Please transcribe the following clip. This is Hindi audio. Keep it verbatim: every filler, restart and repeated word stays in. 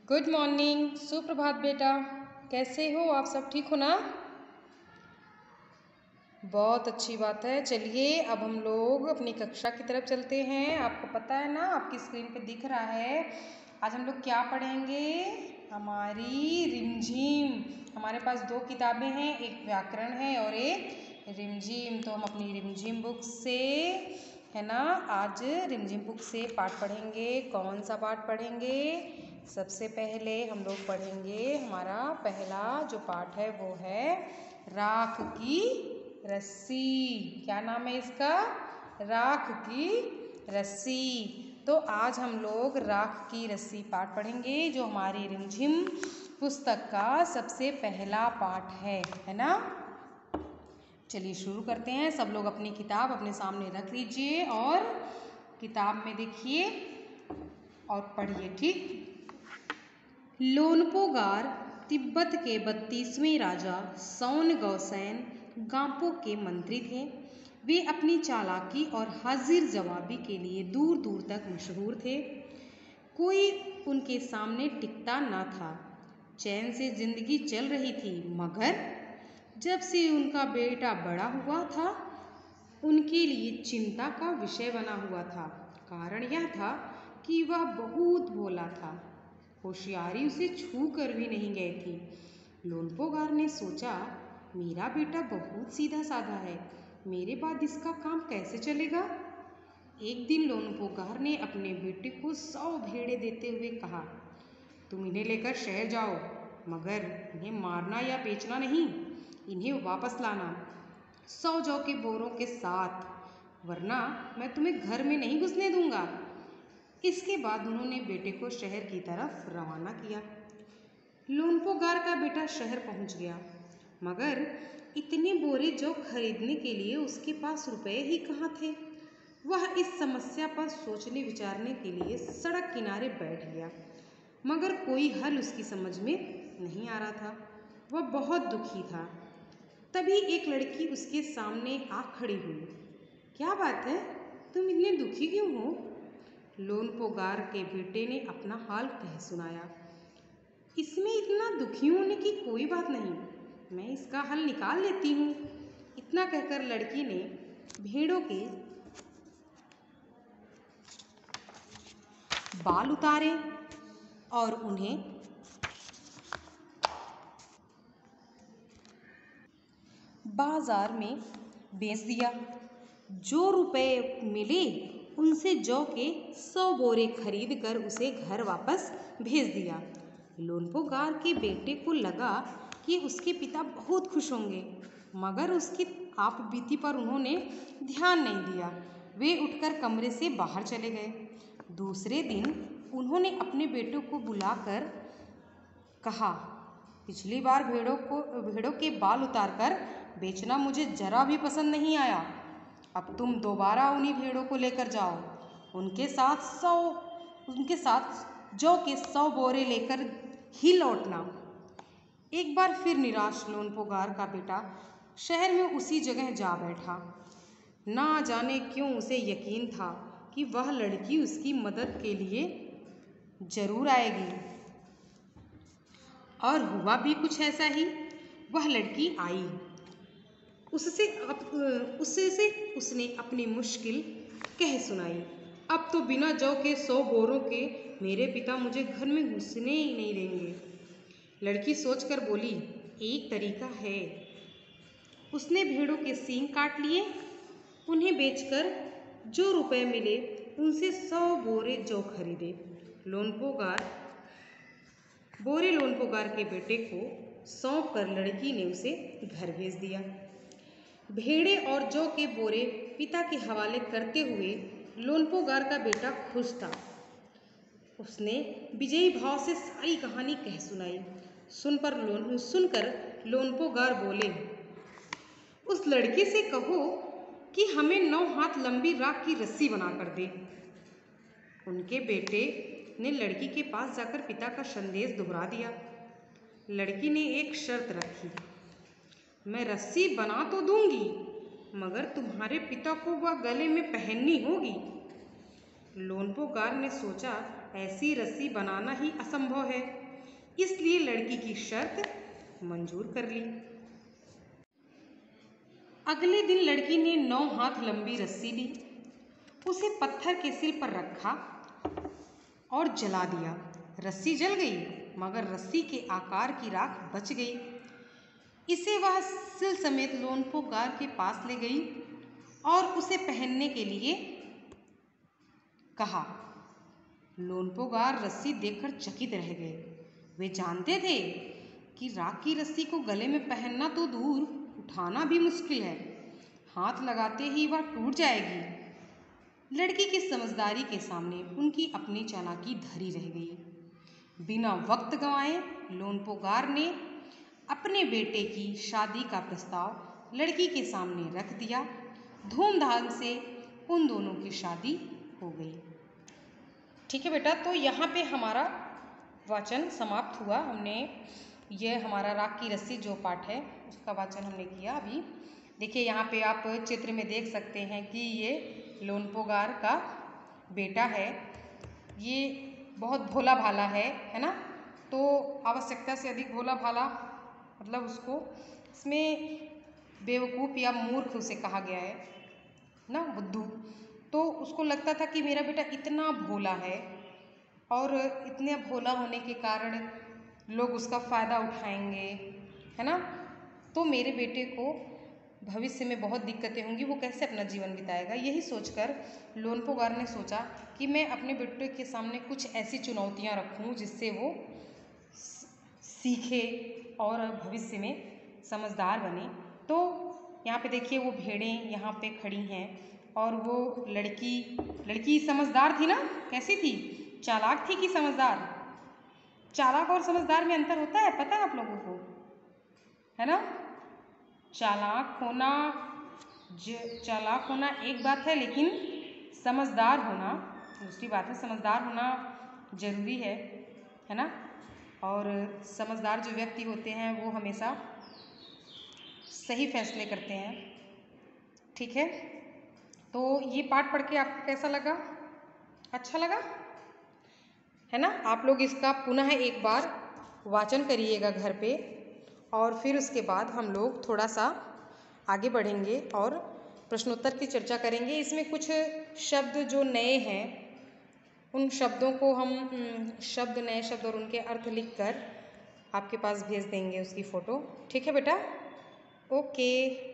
गुड मॉर्निंग, सुप्रभात बेटा। कैसे हो आप? सब ठीक हो ना? बहुत अच्छी बात है। चलिए अब हम लोग अपनी कक्षा की तरफ चलते हैं। आपको पता है ना, आपकी स्क्रीन पे दिख रहा है। आज हम लोग क्या पढ़ेंगे? हमारी रिमझिम। हमारे पास दो किताबें हैं, एक व्याकरण है और एक रिमझिम। तो हम अपनी रिमझिम बुक से, है ना, आज रिमझिम बुक से पाठ पढ़ेंगे। कौन सा पाठ पढ़ेंगे? सबसे पहले हम लोग पढ़ेंगे, हमारा पहला जो पाठ है वो है राख की रस्सी। क्या नाम है इसका? राख की रस्सी। तो आज हम लोग राख की रस्सी पाठ पढ़ेंगे, जो हमारी रिमझिम पुस्तक का सबसे पहला पाठ है, है ना। चलिए शुरू करते हैं। सब लोग अपनी किताब अपने सामने रख लीजिए और किताब में देखिए और पढ़िए, ठीक। लोनपोगार तिब्बत के बत्तीसवें राजा सौन गौसैन गांपो के मंत्री थे। वे अपनी चालाकी और हाजिर जवाबी के लिए दूर दूर तक मशहूर थे। कोई उनके सामने टिकता न था। चैन से जिंदगी चल रही थी, मगर जब से उनका बेटा बड़ा हुआ था, उनके लिए चिंता का विषय बना हुआ था। कारण यह था कि वह बहुत भोला था। होशियारी उसे छू कर भी नहीं गई थी। लोनपोगार ने सोचा, मेरा बेटा बहुत सीधा साधा है, मेरे बाद इसका काम कैसे चलेगा। एक दिन लोनपोगार ने अपने बेटे को सौ भेड़ें देते हुए कहा, तुम इन्हें लेकर शहर जाओ, मगर इन्हें मारना या बेचना नहीं, इन्हें वापस लाना सौ जौ के बोरों के साथ, वरना मैं तुम्हें घर में नहीं घुसने दूंगा। इसके बाद उन्होंने बेटे को शहर की तरफ रवाना किया। लोनपोगार का बेटा शहर पहुंच गया, मगर इतने बोरे जौ खरीदने के लिए उसके पास रुपए ही कहाँ थे। वह इस समस्या पर सोचने विचारने के लिए सड़क किनारे बैठ गया, मगर कोई हल उसकी समझ में नहीं आ रहा था। वह बहुत दुखी था। तभी एक लड़की उसके सामने आ खड़ी हुई। क्या बात है, तुम इतने दुखी क्यों हो? लोनपोगार के बेटे ने अपना हाल कह सुनाया। इसमें इतना दुखी होने की कोई बात नहीं, मैं इसका हल निकाल लेती हूँ। इतना कहकर लड़की ने भेड़ों के बाल उतारे और उन्हें बाजार में बेच दिया। जो रुपए मिले उनसे जौ के सौ बोरे खरीद कर उसे घर वापस भेज दिया। लोनपोगार के बेटे को लगा कि उसके पिता बहुत खुश होंगे, मगर उसकी आपबीती पर उन्होंने ध्यान नहीं दिया। वे उठकर कमरे से बाहर चले गए। दूसरे दिन उन्होंने अपने बेटे को बुलाकर कहा, पिछली बार भेड़ों को भेड़ों के बाल उतारकर बेचना मुझे जरा भी पसंद नहीं आया। अब तुम दोबारा उन्हीं भेड़ों को लेकर जाओ, उनके साथ सौ उनके साथ जौ के सौ बोरे लेकर ही लौटना। एक बार फिर निराश लोनपोगार का बेटा शहर में उसी जगह जा बैठा। ना जाने क्यों उसे यकीन था कि वह लड़की उसकी मदद के लिए जरूर आएगी, और हुआ भी कुछ ऐसा ही। वह लड़की आई। उससे उससे से उसने अपनी मुश्किल कह सुनाई। अब तो बिना जौ के सौ बोरों के मेरे पिता मुझे घर में घुसने ही नहीं देंगे। लड़की सोचकर बोली, एक तरीका है। उसने भेड़ों के सींग काट लिए। उन्हें बेचकर जो रुपए मिले उनसे सौ बोरे जौ खरीदे। लोनपोगार बोरे लोनपोगार के बेटे को सौंप कर लड़की ने उसे घर भेज दिया। भेड़े और जौ के बोरे पिता के हवाले करते हुए लोनपोगार का बेटा खुश था। उसने विजयी भाव से सारी कहानी कह सुनाई। सुन पर लोन सुनकर लोनपोगार बोले, उस लड़के से कहो कि हमें नौ हाथ लंबी राख की रस्सी बना कर दे। उनके बेटे ने लड़की के पास जाकर पिता का संदेश दोहरा दिया। लड़की ने एक शर्त रखी, मैं रस्सी बना तो दूंगी, मगर तुम्हारे पिता को वह गले में पहननी होगी। लोनपोगार ने सोचा, ऐसी रस्सी बनाना ही असंभव है, इसलिए लड़की की शर्त मंजूर कर ली। अगले दिन लड़की ने नौ हाथ लंबी रस्सी ली, उसे पत्थर के सिर पर रखा और जला दिया। रस्सी जल गई, मगर रस्सी के आकार की राख बच गई। इसे वह सिल समेत लोनपो गार के पास ले गई और उसे पहनने के लिए कहा। लोनपो गार रस्सी देखकर चकित रह गए। वे जानते थे कि राख की रस्सी को गले में पहनना तो दूर, उठाना भी मुश्किल है। हाथ लगाते ही वह टूट जाएगी। लड़की की समझदारी के सामने उनकी अपनी चालाकी धरी रह गई। बिना वक्त गंवाए लोनपो गार ने अपने बेटे की शादी का प्रस्ताव लड़की के सामने रख दिया। धूमधाम से उन दोनों की शादी हो गई। ठीक है बेटा, तो यहाँ पे हमारा वाचन समाप्त हुआ। हमने ये हमारा राख की रस्सी जो पाठ है उसका वाचन हमने किया। अभी देखिए यहाँ पे आप चित्र में देख सकते हैं कि ये लोनपो गार का बेटा है। ये बहुत भोला भाला है, है ना। तो आवश्यकता से अधिक भोला भाला, मतलब उसको इसमें बेवकूफ़ या मूर्ख उसे कहा गया है ना, बुद्धू। तो उसको लगता था कि मेरा बेटा इतना भोला है और इतने भोला होने के कारण लोग उसका फ़ायदा उठाएंगे, है ना। तो मेरे बेटे को भविष्य में बहुत दिक्कतें होंगी, वो कैसे अपना जीवन बिताएगा। यही सोचकर लोनपो गार ने सोचा कि मैं अपने बेटे के सामने कुछ ऐसी चुनौतियां रखूं जिससे वो सीखे और भविष्य में समझदार बने। तो यहाँ पे देखिए वो भेड़ें यहाँ पे खड़ी हैं और वो लड़की लड़की समझदार थी ना। कैसी थी? चालाक थी कि समझदार? चालाक और समझदार में अंतर होता है, पता है आप लोगों को, है ना। चालाक होना चालाक होना एक बात है, लेकिन समझदार होना दूसरी बात है। समझदार होना जरूरी है, है ना। और समझदार जो व्यक्ति होते हैं वो हमेशा सही फैसले करते हैं। ठीक है, तो ये पाठ पढ़ के आपको कैसा लगा? अच्छा लगा, है ना। आप लोग इसका पुनः एक बार वाचन करिएगा घर पे, और फिर उसके बाद हम लोग थोड़ा सा आगे बढ़ेंगे और प्रश्नोत्तर की चर्चा करेंगे। इसमें कुछ शब्द जो नए हैं उन शब्दों को हम शब्द नए शब्द और उनके अर्थ लिखकर आपके पास भेज देंगे, उसकी फ़ोटो। ठीक है बेटा, ओके।